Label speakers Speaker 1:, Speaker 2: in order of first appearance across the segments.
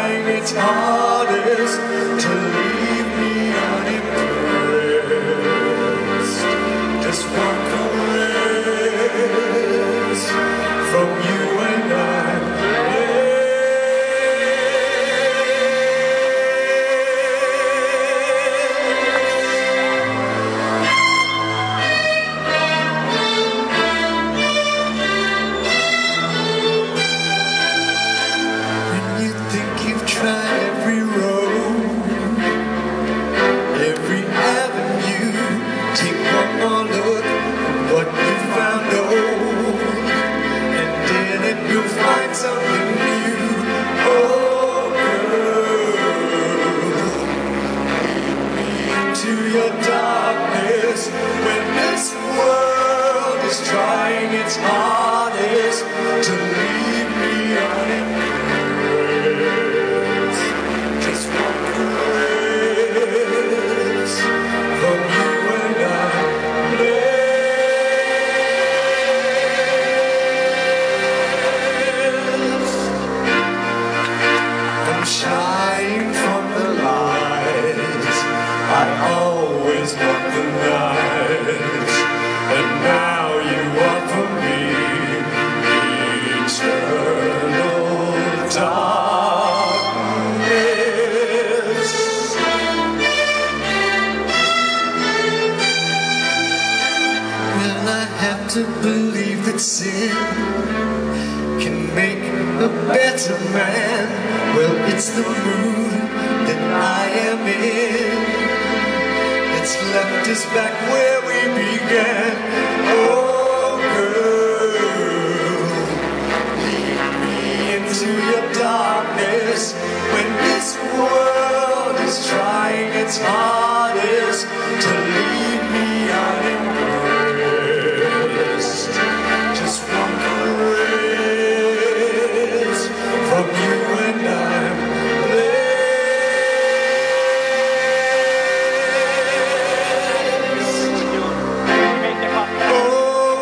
Speaker 1: trying its hardest to leave me unimpressed. Just one caress from you and I'm tried every road, every avenue. Take one more look at what you found old, and in it you'll find something new. Oh girl, lead me into your darkness when this world is trying its hardest to leave me unimpressed. Shine from the lights, I always want the night, and now you offer me eternal darkness. Well, I have to believe that sin can make a better man. Well, it's the mood that I am in. It's left us back where we began. Oh girl, lead me into your darkness when this world is trying its hardest to leave me unimpressed. Just one caress from you and I'm blessed. Oh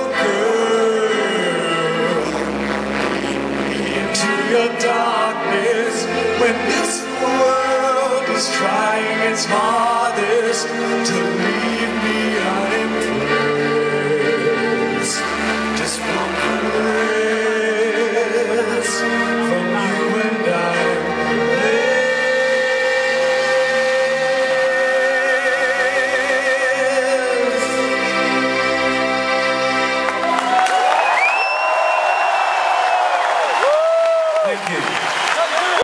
Speaker 1: girl, lead me into your darkness when this world is trying its hardest to